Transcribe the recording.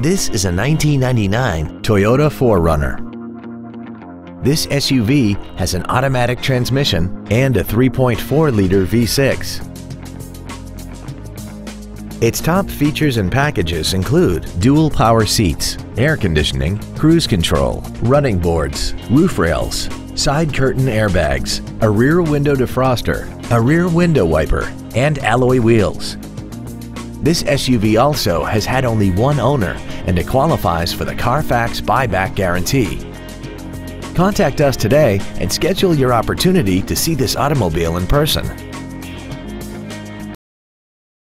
This is a 1999 Toyota 4Runner. This SUV has an automatic transmission and a 3.4-liter V6. Its top features and packages include dual power seats, air conditioning, cruise control, running boards, roof rails, side curtain airbags, a rear window defroster, a rear window wiper, and alloy wheels. This SUV also has had only one owner and it qualifies for the Carfax buyback guarantee. Contact us today and schedule your opportunity to see this automobile in person.